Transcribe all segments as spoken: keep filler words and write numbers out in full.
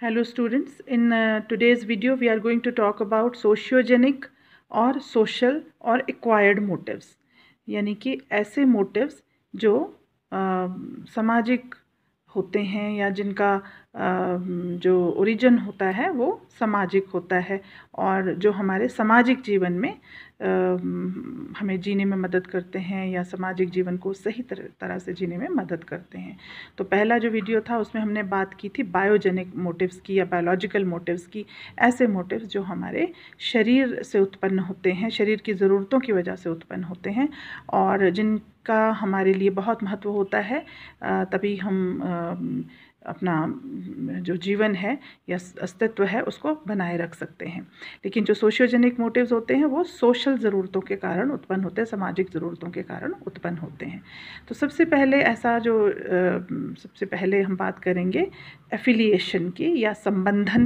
Hello students, in uh, today's video we are going to talk about sociogenic और social और acquired motives, यानी कि ऐसे motives जो uh, सामाजिक होते हैं या जिनका uh, जो origin होता है वो सामाजिक होता है और जो हमारे सामाजिक जीवन में uh, हमें जीने में मदद करते हैं या सामाजिक जीवन को सही तरह तरह से जीने में मदद करते हैं। तो पहला जो वीडियो था उसमें हमने बात की थी बायोजेनिक मोटिव्स की या बायोलॉजिकल मोटिव्स की, ऐसे मोटिव्स जो हमारे शरीर से उत्पन्न होते हैं, शरीर की ज़रूरतों की वजह से उत्पन्न होते हैं और जिनका हमारे लिए बहुत महत्व होता है, तभी हम अपना जो जीवन है या अस्तित्व है उसको बनाए रख सकते हैं। लेकिन जो सोशियोजेनिक मोटिव्स होते हैं वो सोशल ज़रूरतों के कारण उत्पन्न होते हैं, सामाजिक ज़रूरतों के कारण उत्पन्न होते हैं। तो सबसे पहले ऐसा जो सबसे पहले हम बात करेंगे एफिलिएशन की या संबंधन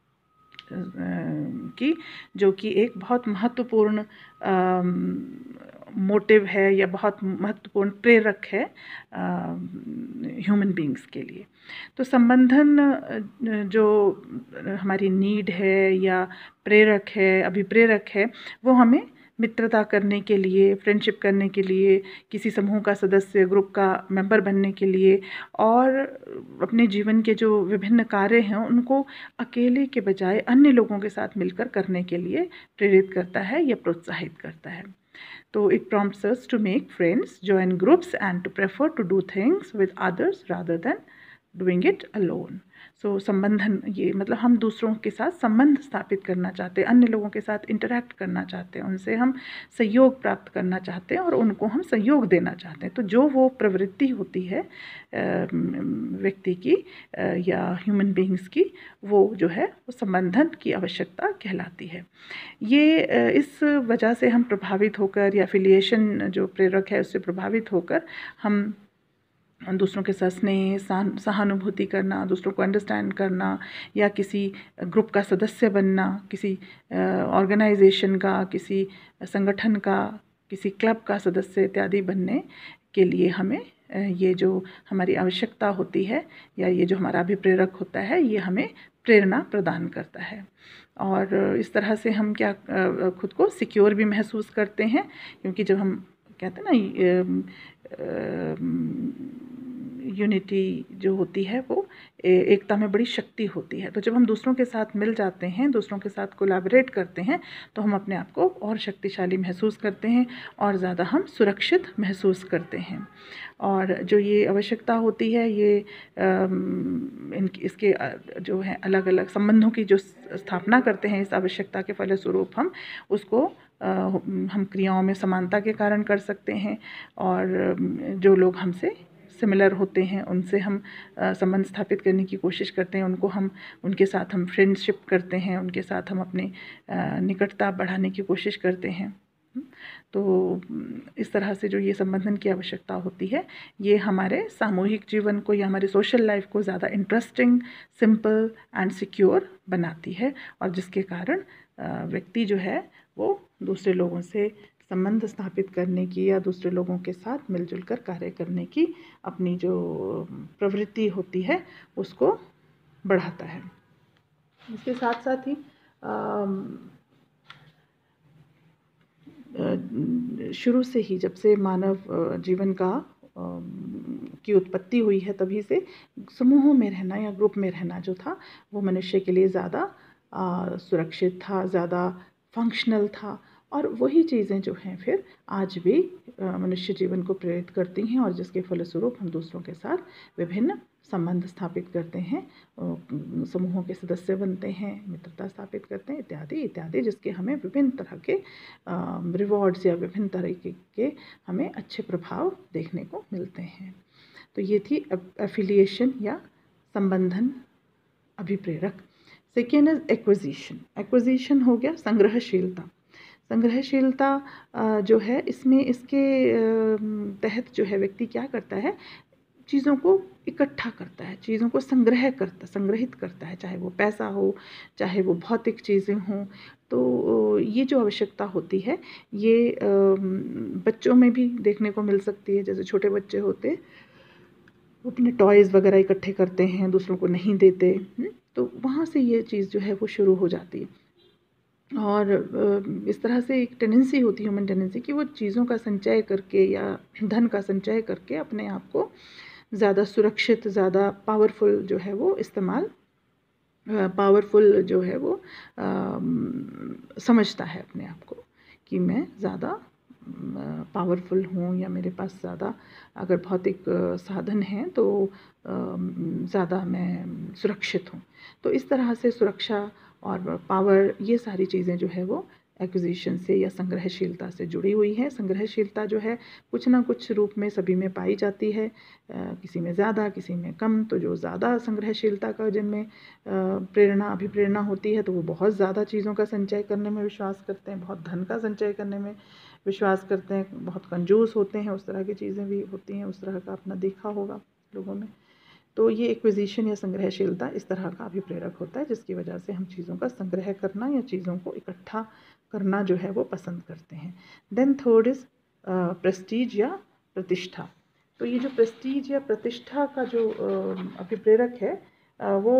की, जो कि एक बहुत महत्वपूर्ण मोटिव है या बहुत महत्वपूर्ण प्रेरक है ह्यूमन बींग्स के लिए। तो संबंधन जो हमारी नीड है या प्रेरक है, अभिप्रेरक है, वो हमें मित्रता करने के लिए, फ्रेंडशिप करने के लिए, किसी समूह का सदस्य, ग्रुप का मेंबर बनने के लिए और अपने जीवन के जो विभिन्न कार्य हैं उनको अकेले के बजाय अन्य लोगों के साथ मिलकर करने के लिए प्रेरित करता है या प्रोत्साहित करता है। तो it prompts us to make friends, join groups and to prefer to do things with others rather than doing it alone. So so, संबंधन ये मतलब हम दूसरों के साथ संबंध स्थापित करना चाहते हैं, अन्य लोगों के साथ इंटरैक्ट करना चाहते हैं, उनसे हम सहयोग प्राप्त करना चाहते हैं और उनको हम सहयोग देना चाहते हैं। तो जो वो प्रवृत्ति होती है व्यक्ति की या ह्यूमन बींग्स की, वो जो है वो संबंधन की आवश्यकता कहलाती है। ये इस वजह से हम प्रभावित होकर या एफिलिएशन जो प्रेरक है उससे प्रभावित होकर हम दूसरों के साथ स्नेह, सहानुभूति करना, दूसरों को अंडरस्टैंड करना या किसी ग्रुप का सदस्य बनना, किसी ऑर्गेनाइजेशन का, किसी संगठन का, किसी क्लब का सदस्य इत्यादि बनने के लिए हमें ये जो हमारी आवश्यकता होती है या ये जो हमारा अभिप्रेरक होता है, ये हमें प्रेरणा प्रदान करता है। और इस तरह से हम क्या खुद को सिक्योर भी महसूस करते हैं, क्योंकि जब हम कहते हैं ना यूनिटी जो होती है वो एकता में बड़ी शक्ति होती है। तो जब हम दूसरों के साथ मिल जाते हैं, दूसरों के साथ कोलैबोरेट करते हैं, तो हम अपने आप को और शक्तिशाली महसूस करते हैं और ज़्यादा हम सुरक्षित महसूस करते हैं। और जो ये आवश्यकता होती है, ये इन इसके जो है अलग अलग संबंधों की जो स्थापना करते हैं, इस आवश्यकता के फलस्वरूप हम उसको हम क्रियाओं में समानता के कारण कर सकते हैं और जो लोग हमसे सिमिलर होते हैं उनसे हम संबंध स्थापित करने की कोशिश करते हैं, उनको हम उनके साथ हम फ्रेंडशिप करते हैं, उनके साथ हम अपने निकटता बढ़ाने की कोशिश करते हैं। तो इस तरह से जो ये संबंधन की आवश्यकता होती है, ये हमारे सामूहिक जीवन को या हमारी सोशल लाइफ को ज़्यादा इंटरेस्टिंग, सिंपल एंड सिक्योर बनाती है और जिसके कारण व्यक्ति जो है वो दूसरे लोगों से संबंध स्थापित करने की या दूसरे लोगों के साथ मिलजुल कर कार्य करने की अपनी जो प्रवृत्ति होती है उसको बढ़ाता है। इसके साथ साथ ही शुरू से ही जब से मानव जीवन का की उत्पत्ति हुई है, तभी से समूहों में रहना या ग्रुप में रहना जो था वो मनुष्य के लिए ज़्यादा सुरक्षित था, ज़्यादा फंक्शनल था और वही चीज़ें जो हैं फिर आज भी मनुष्य जीवन को प्रेरित करती हैं और जिसके फलस्वरूप हम दूसरों के साथ विभिन्न संबंध स्थापित करते हैं, समूहों के सदस्य बनते हैं, मित्रता स्थापित करते हैं इत्यादि इत्यादि, जिसके हमें विभिन्न तरह के रिवॉर्ड्स या विभिन्न तरीके के हमें अच्छे प्रभाव देखने को मिलते हैं। तो ये थी एफिलिएशन या संबंधन अभिप्रेरक। Second is acquisition. एक्विजिशन हो गया संग्रहशीलता। संग्रहशीलता जो है, इसमें इसके तहत जो है व्यक्ति क्या करता है, चीज़ों को इकट्ठा करता है, चीज़ों को संग्रह करता संग्रहित करता है, चाहे वो पैसा हो, चाहे वो भौतिक चीज़ें हों। तो ये जो आवश्यकता होती है ये बच्चों में भी देखने को मिल सकती है। जैसे छोटे बच्चे होते, वो अपने टॉयज़ वगैरह इकट्ठे करते हैं, दूसरों को नहीं देते, तो वहाँ से ये चीज़ जो है वो शुरू हो जाती है। और इस तरह से एक टेंडेंसी होती है, ह्यूमन टेंडेंसी, कि वो चीज़ों का संचय करके या धन का संचय करके अपने आप को ज़्यादा सुरक्षित, ज़्यादा पावरफुल जो है वो इस्तेमाल पावरफुल जो है वो आ, समझता है अपने आप को कि मैं ज़्यादा पावरफुल हूँ या मेरे पास ज़्यादा अगर भौतिक साधन हैं तो ज़्यादा मैं सुरक्षित हूँ। तो इस तरह से सुरक्षा और पावर, ये सारी चीज़ें जो है वो एक्विजिशन से या संग्रहशीलता से जुड़ी हुई है। संग्रहशीलता जो है कुछ ना कुछ रूप में सभी में पाई जाती है, किसी में ज़्यादा, किसी में कम। तो जो ज़्यादा संग्रहशीलता का जिनमें प्रेरणा अभिप्रेरणा होती है तो वो बहुत ज़्यादा चीज़ों का संचय करने में विश्वास करते हैं, बहुत धन का संचय करने में विश्वास करते हैं, बहुत कंजूस होते हैं, उस तरह की चीज़ें भी होती हैं, उस तरह का अपना देखा होगा लोगों में। तो ये एक्विजिशन या संग्रहशीलता इस तरह का अभिप्रेरक होता है जिसकी वजह से हम चीज़ों का संग्रह करना या चीज़ों को इकट्ठा करना जो है वो पसंद करते हैं। देन थर्ड इज़ प्रेस्टीज या प्रतिष्ठा। तो ये जो प्रेस्टीज या प्रतिष्ठा का जो अभिप्रेरक है वो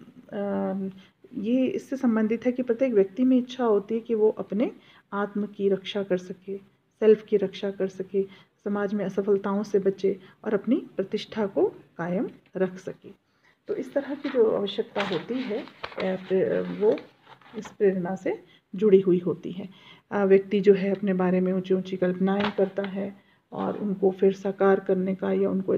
ये इससे संबंधित है कि प्रत्येक व्यक्ति में इच्छा होती है कि वो अपने आत्म की रक्षा कर सके, सेल्फ की रक्षा कर सके, समाज में असफलताओं से बचे और अपनी प्रतिष्ठा को कायम रख सके। तो इस तरह की जो आवश्यकता होती है वो इस प्रेरणा से जुड़ी हुई होती है। व्यक्ति जो है अपने बारे में ऊंची ऊंची कल्पनाएं करता है और उनको फिर साकार करने का या उनको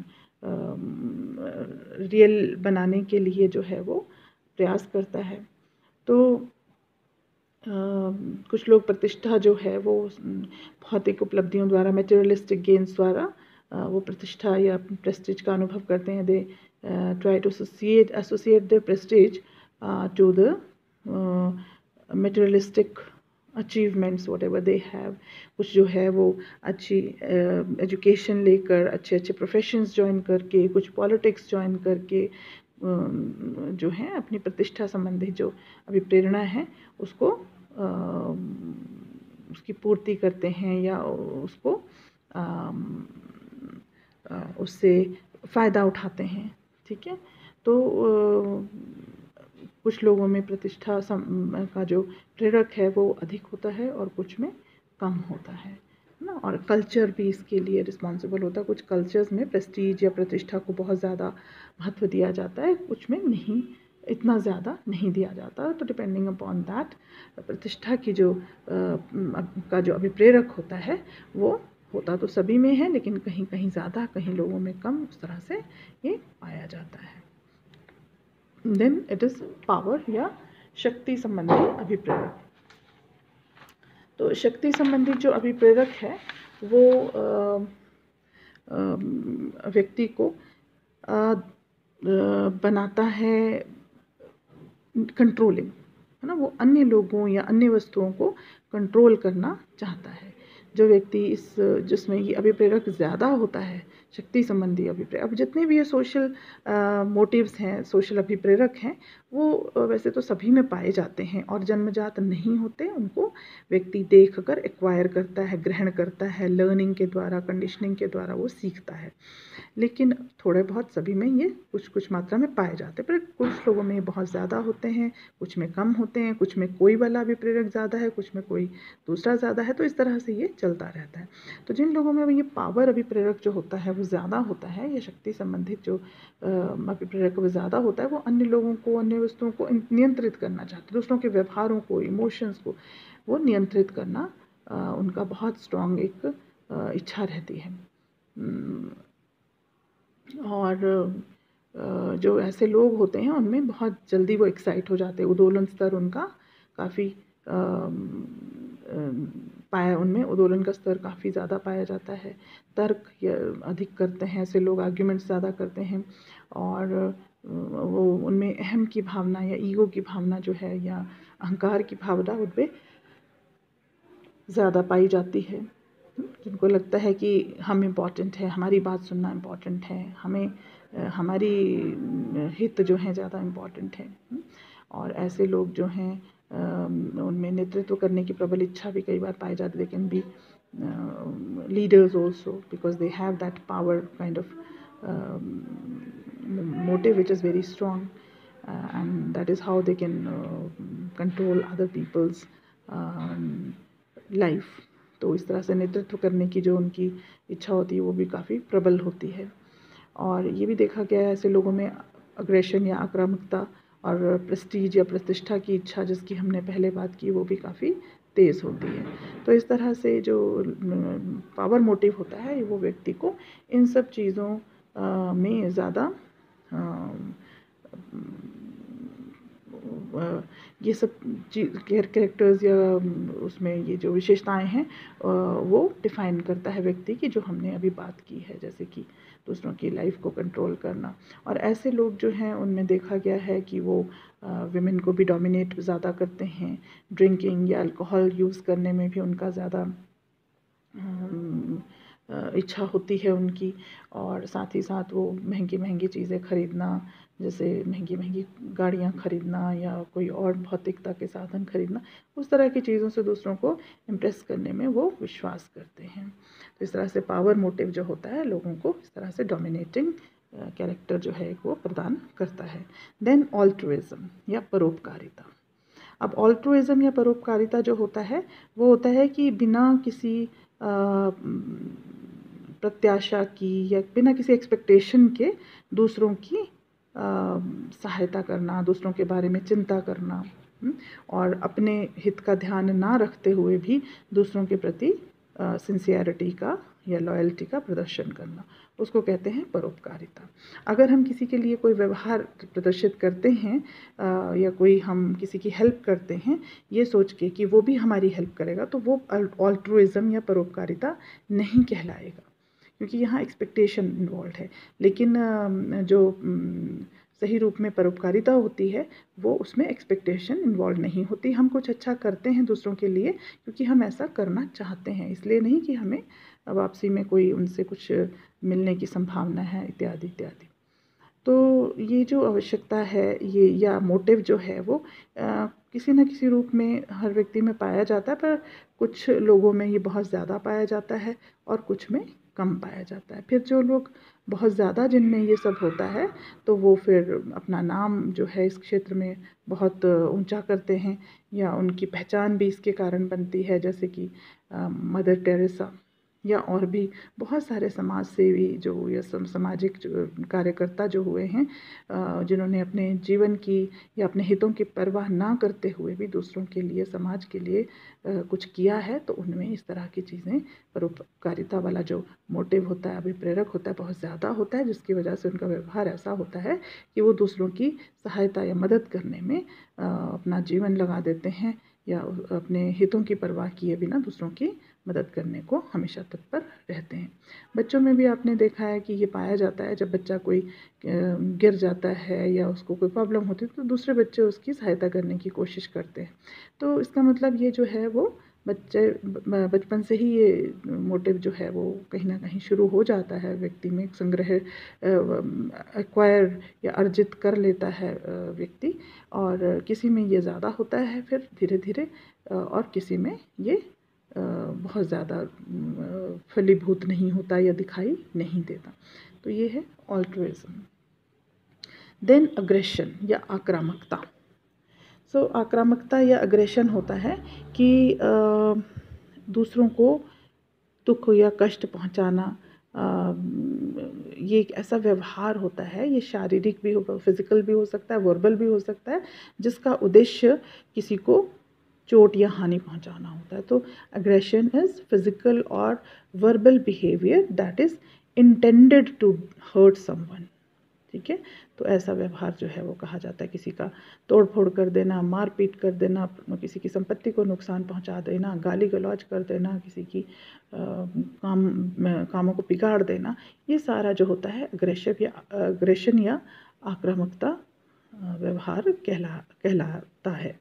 रियल बनाने के लिए जो है वो प्रयास करता है। तो Uh, कुछ लोग प्रतिष्ठा जो है वो भौतिक उपलब्धियों द्वारा, मटेरियलिस्टिक गेन्स द्वारा uh, वो प्रतिष्ठा या प्रेस्टीज का अनुभव करते हैं। They try to associate associate the prestige to the materialistic achievements whatever they have. कुछ जो है वो अच्छी एजुकेशन uh, लेकर, अच्छे अच्छे प्रोफेशंस ज्वाइन करके, कुछ पॉलिटिक्स ज्वाइन करके जो है अपनी प्रतिष्ठा संबंधी जो अभिप्रेरणा है उसको आ, उसकी पूर्ति करते हैं या उसको आ, आ, उससे फ़ायदा उठाते हैं। ठीक है। तो आ, कुछ लोगों में प्रतिष्ठा का जो प्रेरक है वो अधिक होता है और कुछ में कम होता है ना। और कल्चर भी इसके लिए रिस्पॉन्सिबल होता है। कुछ कल्चर्स में प्रेस्टीज या प्रतिष्ठा को बहुत ज़्यादा महत्व दिया जाता है, कुछ में नहीं, इतना ज़्यादा नहीं दिया जाता। तो डिपेंडिंग अपॉन दैट प्रतिष्ठा की जो आ, का जो अभिप्रेरक होता है वो होता तो सभी में है, लेकिन कहीं कहीं ज़्यादा, कहीं लोगों में कम, उस तरह से ये पाया जाता है। देन इट इज़ पावर या शक्ति संबंधी अभिप्रेरक। तो शक्ति संबंधी जो अभिप्रेरक है वो व्यक्ति को आ, आ, बनाता है कंट्रोलिंग, है ना। वो अन्य लोगों या अन्य वस्तुओं को कंट्रोल करना चाहता है। जो व्यक्ति इस जिसमें ये अभिप्रेरक ज़्यादा होता है, शक्ति संबंधी अभिप्रेरक, अब जितने भी ये सोशल मोटिव्स हैं, सोशल अभिप्रेरक हैं, वो वैसे तो सभी में पाए जाते हैं और जन्मजात नहीं होते। उनको व्यक्ति देख कर एक्वायर करता है, ग्रहण करता है, लर्निंग के द्वारा, कंडीशनिंग के द्वारा वो सीखता है। लेकिन थोड़े बहुत सभी में ये कुछ कुछ मात्रा में पाए जाते हैं, पर कुछ लोगों में बहुत ज़्यादा होते हैं, कुछ में कम होते हैं, कुछ में कोई वाला अभिप्रेरक ज़्यादा है, कुछ में कोई दूसरा ज़्यादा है। तो इस तरह से ये चलता रहता है। तो जिन लोगों में ये पावर अभिप्रेरक जो होता है वो ज़्यादा होता है, या शक्ति संबंधित जो अभिप्रेरक वो ज़्यादा होता है, वो अन्य लोगों को, अन्य वस्तुओं को नियंत्रित करना चाहते हैं, दूसरों के व्यवहारों को, इमोशंस को वो नियंत्रित करना उनका बहुत स्ट्रॉन्ग एक इच्छा रहती है। और जो ऐसे लोग होते हैं उनमें बहुत जल्दी वो एक्साइट हो जाते हैं, उदोलन स्तर उनका काफ़ी पाया उनमें उदोलन का स्तर काफ़ी ज़्यादा पाया जाता है। तर्क अधिक करते हैं ऐसे लोग, आर्ग्यूमेंट्स ज़्यादा करते हैं, और वो उनमें अहम की भावना या ईगो की भावना जो है या अहंकार की भावना उनमें ज़्यादा पाई जाती है। जिनको लगता है कि हम इम्पॉर्टेंट है, हमारी बात सुनना इम्पॉर्टेंट है, हमें हमारी हित जो है ज़्यादा इम्पॉर्टेंट है। और ऐसे लोग जो हैं उनमें नेतृत्व करने की प्रबल इच्छा भी कई बार पाई जाती है। They can be leaders also because they have that power kind of motive which is very strong. And that is how they can control other people's life. तो इस तरह से नेतृत्व करने की जो उनकी इच्छा होती है वो भी काफ़ी प्रबल होती है। और ये भी देखा गया है ऐसे लोगों में अग्रेशन या आक्रामकता और प्रेस्टीज या प्रतिष्ठा की इच्छा, जिसकी हमने पहले बात की, वो भी काफ़ी तेज़ होती है। तो इस तरह से जो पावर मोटिव होता है वो व्यक्ति को इन सब चीज़ों में ज़्यादा ये सब चीज कैरेक्टर्स या उसमें ये जो विशेषताएं हैं वो डिफ़ाइन करता है व्यक्ति की, जो हमने अभी बात की है, जैसे कि दूसरों की लाइफ को कंट्रोल करना। और ऐसे लोग जो हैं उनमें देखा गया है कि वो विमेन को भी डोमिनेट ज़्यादा करते हैं, ड्रिंकिंग या अल्कोहल यूज़ करने में भी उनका ज़्यादा इच्छा होती है उनकी। और साथ ही साथ वो महंगी महंगी चीज़ें खरीदना, जैसे महंगी महंगी गाड़ियाँ खरीदना या कोई और भौतिकता के साधन खरीदना, उस तरह की चीज़ों से दूसरों को इम्प्रेस करने में वो विश्वास करते हैं। तो इस तरह से पावर मोटिव जो होता है लोगों को इस तरह से डोमिनेटिंग कैरेक्टर जो है वो प्रदान करता है। देन ऑल्ट्रुइज्म या परोपकारिता। अब ऑल्ट्रुइज्म या परोपकारिता जो होता है वो होता है कि बिना किसी प्रत्याशा की या बिना किसी एक्सपेक्टेशन के दूसरों की सहायता करना, दूसरों के बारे में चिंता करना, और अपने हित का ध्यान ना रखते हुए भी दूसरों के प्रति सिंसियरिटी का या लॉयल्टी का प्रदर्शन करना, उसको कहते हैं परोपकारिता। अगर हम किसी के लिए कोई व्यवहार प्रदर्शित करते हैं आ, या कोई हम किसी की हेल्प करते हैं ये सोच के कि वो भी हमारी हेल्प करेगा, तो वो ऑल्ट्रुइज्म या परोपकारिता नहीं कहलाएगा, क्योंकि यहाँ एक्सपेक्टेशन इन्वॉल्व है। लेकिन जो सही रूप में परोपकारिता होती है वो उसमें एक्सपेक्टेशन इन्वॉल्व नहीं होती। हम कुछ अच्छा करते हैं दूसरों के लिए क्योंकि हम ऐसा करना चाहते हैं, इसलिए नहीं कि हमें वापसी में कोई उनसे कुछ मिलने की संभावना है इत्यादि इत्यादि। तो ये जो आवश्यकता है ये या मोटिव जो है वो आ, किसी न किसी रूप में हर व्यक्ति में पाया जाता है, पर कुछ लोगों में ये बहुत ज़्यादा पाया जाता है और कुछ में कम पाया जाता है। फिर जो लोग बहुत ज़्यादा जिनमें ये सब होता है तो वो फिर अपना नाम जो है इस क्षेत्र में बहुत ऊंचा करते हैं या उनकी पहचान भी इसके कारण बनती है, जैसे कि मदर टेरेसा या और भी बहुत सारे समाज सेवी जो या सामाजिक कार्यकर्ता जो हुए हैं, जिन्होंने अपने जीवन की या अपने हितों की परवाह ना करते हुए भी दूसरों के लिए, समाज के लिए कुछ किया है। तो उनमें इस तरह की चीज़ें, परोपकारिता वाला जो मोटिव होता है, अभिप्रेरक होता है, बहुत ज़्यादा होता है, जिसकी वजह से उनका व्यवहार ऐसा होता है कि वो दूसरों की सहायता या मदद करने में अपना जीवन लगा देते हैं या अपने हितों की परवाह किए बिना दूसरों की मदद करने को हमेशा तत्पर रहते हैं। बच्चों में भी आपने देखा है कि ये पाया जाता है, जब बच्चा कोई गिर जाता है या उसको कोई प्रॉब्लम होती है तो दूसरे बच्चे उसकी सहायता करने की कोशिश करते हैं। तो इसका मतलब ये जो है वो बच्चे बचपन से ही ये मोटिव जो है वो कहीं ना कहीं शुरू हो जाता है व्यक्ति में, संग्रह एक्वायर या अर्जित कर लेता है व्यक्ति, और किसी में ये ज़्यादा होता है फिर धीरे धीरे, और किसी में ये बहुत ज़्यादा फलीभूत नहीं होता या दिखाई नहीं देता। तो ये है ऑल्ट्रुइज्म। देन अग्रेशन या आक्रामकता। सो so, आक्रामकता या अग्रेशन होता है कि दूसरों को दुख या कष्ट पहुंचाना, ये एक ऐसा व्यवहार होता है, ये शारीरिक भी हो, फिजिकल भी हो सकता है, वर्बल भी हो सकता है, जिसका उद्देश्य किसी को चोट या हानि पहुंचाना होता है। तो अग्रेशन इज फिजिकल और verbal behaviour that is intended to hurt someone. ठीक है, तो ऐसा व्यवहार जो है वो कहा जाता है, किसी का तोड़ फोड़ कर देना, मार पीट कर देना, किसी की संपत्ति को नुकसान पहुंचा देना, गाली गलौज कर देना, किसी की आ, काम कामों को बिगाड़ देना, ये सारा जो होता है अग्रेशन या अग्रेशन या आक्रामकता व्यवहार कहला कहलाता है।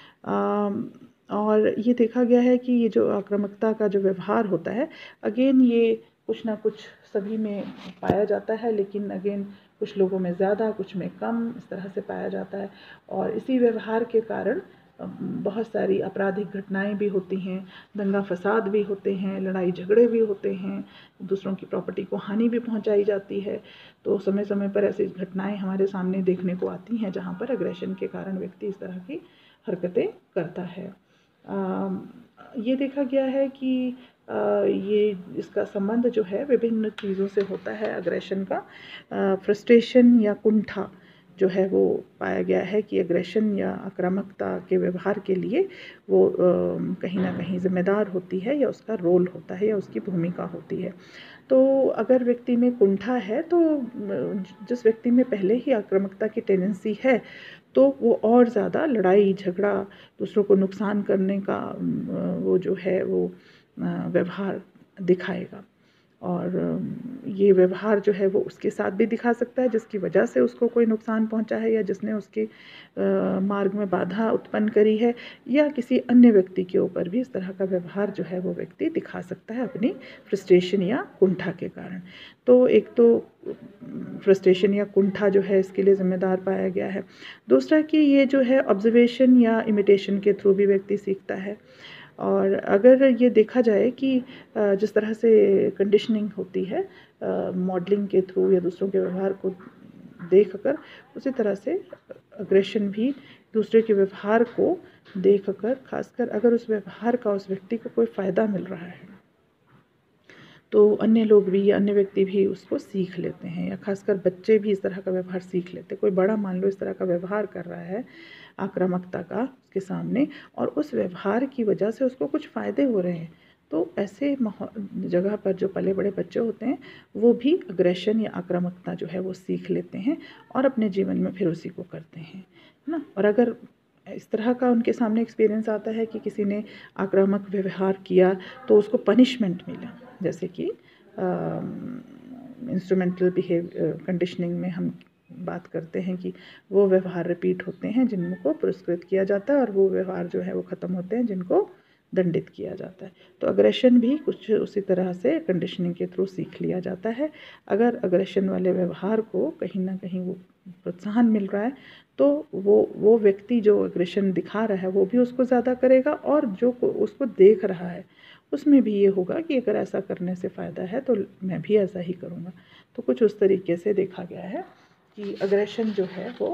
और ये देखा गया है कि ये जो आक्रामकता का जो व्यवहार होता है, अगेन ये कुछ ना कुछ सभी में पाया जाता है, लेकिन अगेन कुछ लोगों में ज़्यादा, कुछ में कम, इस तरह से पाया जाता है। और इसी व्यवहार के कारण बहुत सारी आपराधिक घटनाएं भी होती हैं, दंगा फसाद भी होते हैं, लड़ाई झगड़े भी होते हैं, दूसरों की प्रॉपर्टी को हानि भी पहुंचाई जाती है। तो समय समय पर ऐसी घटनाएं हमारे सामने देखने को आती हैं जहां पर एग्रेशन के कारण व्यक्ति इस तरह की हरकतें करता है। आ, ये देखा गया है कि आ, ये इसका संबंध जो है विभिन्न चीज़ों से होता है। एग्रेशन का फ्रस्ट्रेशन या कुंठा जो है वो पाया गया है कि एग्रेशन या आक्रामकता के व्यवहार के लिए वो आ, कहीं ना कहीं जिम्मेदार होती है या उसका रोल होता है या उसकी भूमिका होती है। तो अगर व्यक्ति में कुंठा है तो जिस व्यक्ति में पहले ही आक्रामकता की टेंडेंसी है तो वो और ज़्यादा लड़ाई झगड़ा, दूसरों को नुकसान करने का वो जो है वो व्यवहार दिखाएगा। और ये व्यवहार जो है वो उसके साथ भी दिखा सकता है जिसकी वजह से उसको कोई नुकसान पहुंचा है या जिसने उसके मार्ग में बाधा उत्पन्न करी है, या किसी अन्य व्यक्ति के ऊपर भी इस तरह का व्यवहार जो है वो व्यक्ति दिखा सकता है अपनी फ्रस्ट्रेशन या कुंठा के कारण। तो एक तो फ्रस्ट्रेशन या कुंठा जो है इसके लिए जिम्मेदार पाया गया है। दूसरा कि ये जो है ऑब्जर्वेशन या इमिटेशन के थ्रू भी व्यक्ति सीखता है। और अगर ये देखा जाए कि जिस तरह से कंडीशनिंग होती है मॉडलिंग के थ्रू या दूसरों के व्यवहार को देखकर, उसी तरह से एग्रेशन भी दूसरे के व्यवहार को देखकर, खासकर अगर उस व्यवहार का उस व्यक्ति को कोई फ़ायदा मिल रहा है तो अन्य लोग भी या अन्य व्यक्ति भी उसको सीख लेते हैं, या खासकर बच्चे भी इस तरह का व्यवहार सीख लेते हैं। कोई बड़ा मान लो इस तरह का व्यवहार कर रहा है आक्रामकता का उसके सामने, और उस व्यवहार की वजह से उसको कुछ फ़ायदे हो रहे हैं, तो ऐसे जगह पर जो पले बड़े बच्चे होते हैं वो भी अग्रेशन या आक्रामकता जो है वो सीख लेते हैं और अपने जीवन में फिर उसी को करते हैं, है ना। और अगर इस तरह का उनके सामने एक्सपीरियंस आता है कि किसी ने आक्रामक व्यवहार किया तो उसको पनिशमेंट मिला, जैसे कि इंस्ट्रूमेंटल बिहेव कंडीशनिंग में हम बात करते हैं कि वो व्यवहार रिपीट होते हैं जिनको पुरस्कृत किया जाता है और वो व्यवहार जो है वो ख़त्म होते हैं जिनको दंडित किया जाता है। तो अग्रेशन भी कुछ उसी तरह से कंडीशनिंग के थ्रू सीख लिया जाता है। अगर अग्रेशन वाले व्यवहार को कहीं ना कहीं वो प्रोत्साहन मिल रहा है तो वो वो व्यक्ति जो अग्रेशन दिखा रहा है वो भी उसको ज़्यादा करेगा, और जो उसको देख रहा है उसमें भी ये होगा कि अगर ऐसा करने से फ़ायदा है तो मैं भी ऐसा ही करूँगा। तो कुछ उस तरीके से देखा गया है कि अग्रेशन जो है वो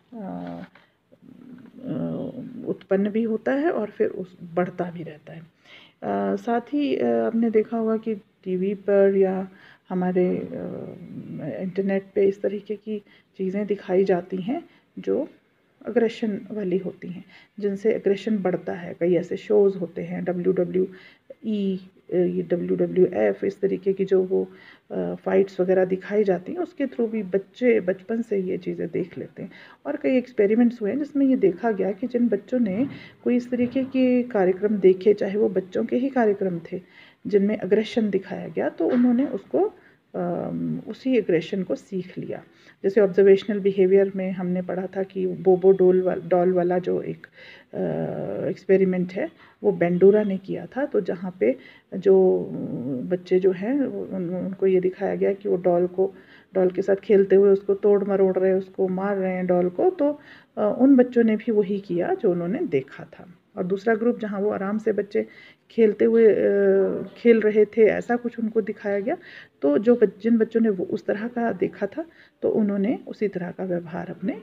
उत्पन्न भी होता है और फिर उस बढ़ता भी रहता है। आ, साथ ही आपने देखा होगा कि टीवी पर या हमारे इंटरनेट पे इस तरीके की चीज़ें दिखाई जाती हैं जो अग्रेशन वाली होती हैं, जिनसे अग्रेशन बढ़ता है। कई ऐसे शोज़ होते हैं डब्ल्यू डब्ल्यू ई, ये डब्ल्यू डब्ल्यू एफ, इस तरीके की जो वो फाइट्स वगैरह दिखाई जाती हैं उसके थ्रू भी बच्चे बचपन से ये चीज़ें देख लेते हैं। और कई एक्सपेरिमेंट्स हुए हैं जिसमें ये देखा गया कि जिन बच्चों ने कोई इस तरीके के कार्यक्रम देखे, चाहे वो बच्चों के ही कार्यक्रम थे जिनमें अग्रेशन दिखाया गया, तो उन्होंने उसको आ, उसी एग्रेशन को सीख लिया। जैसे ऑब्जर्वेशनल बिहेवियर में हमने पढ़ा था कि बोबो डॉल वा, डॉल वाला जो एक एक्सपेरिमेंट है वो बेंडूरा ने किया था। तो जहाँ पे जो बच्चे जो हैं उन, उनको ये दिखाया गया कि वो डॉल को डॉल के साथ खेलते हुए उसको तोड़ मरोड़ रहे हैं, उसको मार रहे हैं डॉल को, तो आ, उन बच्चों ने भी वही किया जो उन्होंने देखा था। और दूसरा ग्रुप जहाँ वो आराम से बच्चे खेलते हुए खेल रहे थे, ऐसा कुछ उनको दिखाया गया। तो जो जिन बच्चों ने वो उस तरह का देखा था तो उन्होंने उसी तरह का व्यवहार अपने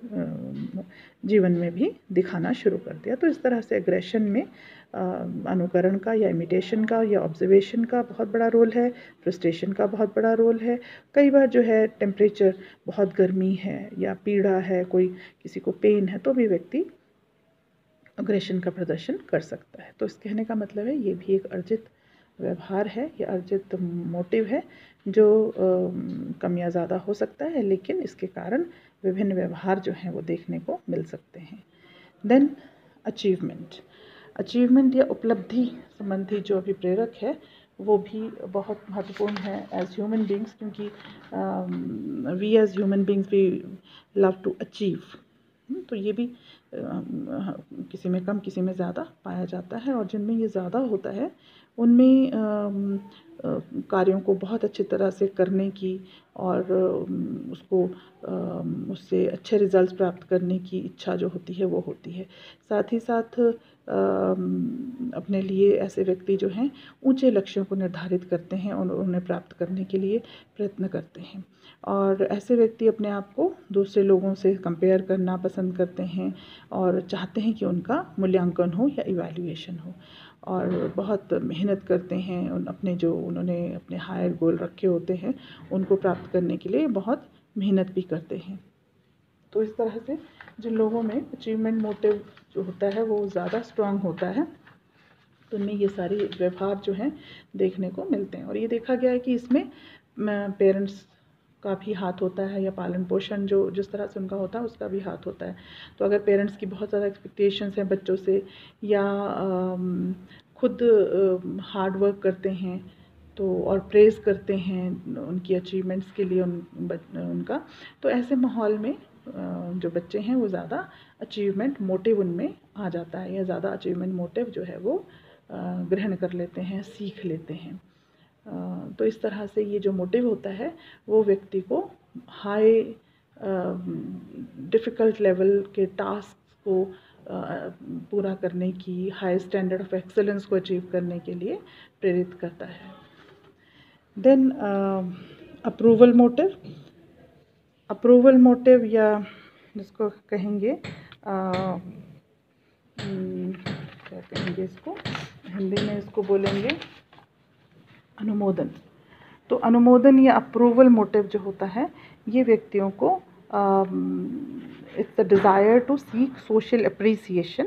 जीवन में भी दिखाना शुरू कर दिया। तो इस तरह से एग्रेशन में अनुकरण का या इमिटेशन का या ऑब्जर्वेशन का बहुत बड़ा रोल है, फ्रस्ट्रेशन का बहुत बड़ा रोल है। कई बार जो है टेम्परेचर बहुत गर्मी है या पीड़ा है, कोई किसी को पेन है, तो भी व्यक्ति अग्रेशन का प्रदर्शन कर सकता है। तो इस कहने का मतलब है ये भी एक अर्जित व्यवहार है या अर्जित मोटिव है जो कम या ज़्यादा हो सकता है, लेकिन इसके कारण विभिन्न व्यवहार जो हैं वो देखने को मिल सकते हैं। देन अचीवमेंट अचीवमेंट या उपलब्धि संबंधी जो भी प्रेरक है वो भी बहुत महत्वपूर्ण है एज ह्यूमन बींग्स, क्योंकि we as human beings we love to achieve. तो ये भी किसी में कम किसी में ज़्यादा पाया जाता है, और जिनमें ये ज़्यादा होता है उनमें कार्यों को बहुत अच्छी तरह से करने की और उसको उससे अच्छे रिजल्ट्स प्राप्त करने की इच्छा जो होती है वो होती है। साथ ही साथ अपने लिए ऐसे व्यक्ति जो हैं ऊंचे लक्ष्यों को निर्धारित करते हैं और उन्हें प्राप्त करने के लिए प्रयत्न करते हैं। और ऐसे व्यक्ति अपने आप को दूसरे लोगों से कंपेयर करना पसंद करते हैं और चाहते हैं कि उनका मूल्यांकन हो या इवैल्यूएशन हो, और बहुत मेहनत करते हैं उन अपने जो उन्होंने अपने हायर गोल रखे होते हैं उनको प्राप्त करने के लिए बहुत मेहनत भी करते हैं। तो इस तरह से जिन लोगों में अचीवमेंट मोटिव जो होता है वो ज़्यादा स्ट्रांग होता है, तो उनमें ये सारे व्यवहार जो हैं देखने को मिलते हैं। और ये देखा गया है कि इसमें पेरेंट्स का भी हाथ होता है, या पालन पोषण जो जिस तरह से उनका होता है उसका भी हाथ होता है। तो अगर पेरेंट्स की बहुत ज़्यादा एक्सपेक्टेशंस हैं बच्चों से, या खुद हार्ड वर्क करते हैं तो और प्रेज़ करते हैं उनकी अचीवमेंट्स के लिए उन उनका, तो ऐसे माहौल में जो बच्चे हैं वो ज़्यादा अचीवमेंट मोटिव उनमें आ जाता है, या ज़्यादा अचीवमेंट मोटिव जो है वो ग्रहण कर लेते हैं, सीख लेते हैं। तो इस तरह से ये जो मोटिव होता है वो व्यक्ति को हाई डिफ़िकल्ट लेवल के टास्क को पूरा करने की, हाई स्टैंडर्ड ऑफ एक्सेलेंस को अचीव करने के लिए प्रेरित करता है। Then approval motive. Approval motive या जिसको कहेंगे आ, क्या कहेंगे इसको हिंदी में, इसको बोलेंगे अनुमोदन। तो अनुमोदन या अप्रूवल मोटिव जो होता है ये व्यक्तियों को it's the desire to seek social appreciation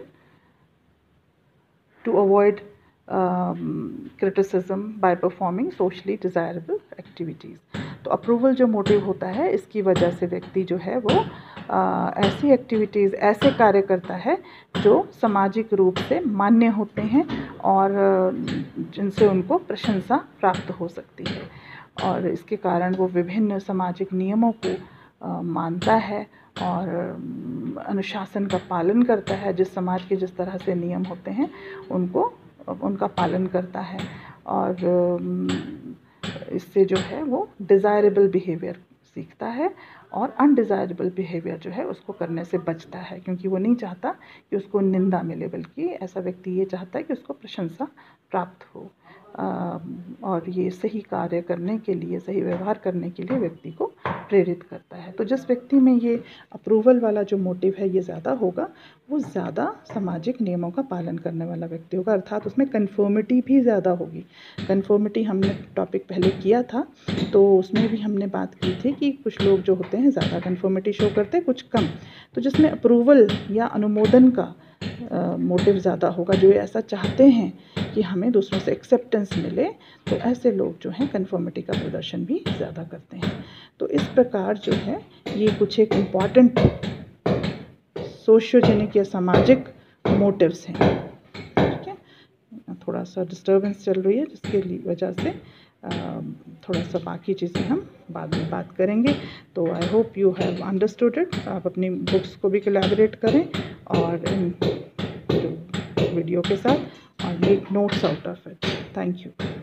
to avoid criticism by performing socially desirable activities. तो अप्रूवल जो मोटिव होता है इसकी वजह से व्यक्ति जो है वो आ, ऐसी एक्टिविटीज़, ऐसे कार्य करता है जो सामाजिक रूप से मान्य होते हैं और जिनसे उनको प्रशंसा प्राप्त हो सकती है, और इसके कारण वो विभिन्न सामाजिक नियमों को आ, मानता है और अनुशासन का पालन करता है। जिस समाज के जिस तरह से नियम होते हैं उनको उनका पालन करता है, और इससे जो है वो डिज़ायरेबल बिहेवियर सीखता है और अनडिज़ायरेबल बिहेवियर जो है उसको करने से बचता है, क्योंकि वो नहीं चाहता कि उसको निंदा मिले, बल्कि ऐसा व्यक्ति ये चाहता है कि उसको प्रशंसा प्राप्त हो। और ये सही कार्य करने के लिए, सही व्यवहार करने के लिए व्यक्ति को प्रेरित करता है। तो जिस व्यक्ति में ये अप्रूवल वाला जो मोटिव है ये ज़्यादा होगा वो ज़्यादा सामाजिक नियमों का पालन करने वाला व्यक्ति होगा, अर्थात उसमें कन्फर्मिटी भी ज़्यादा होगी। कन्फर्मिटी हमने टॉपिक पहले किया था, तो उसमें भी हमने बात की थी कि कुछ लोग जो होते हैं ज़्यादा कन्फर्मिटी शो करते हैं, कुछ कम। तो जिसमें अप्रूवल या अनुमोदन का मोटिव ज़्यादा होगा, जो ऐसा चाहते हैं कि हमें दूसरों से एक्सेप्टेंस मिले, तो ऐसे लोग जो हैं कन्फर्मिटी का प्रदर्शन भी ज़्यादा करते हैं। तो इस प्रकार जो है ये कुछ एक इम्पॉर्टेंट सोशियोजेनिक या सामाजिक मोटिव्स हैं। ठीक है, थोड़ा सा डिस्टर्बेंस चल रही है जिसके वजह से थोड़ा सा बाकी चीज़ें हम बाद में बात करेंगे। तो I hope you have understood it. आप अपनी बुक्स को भी कोलैबोरेट करें और इन वीडियो के साथ और make notes out of it. Thank you.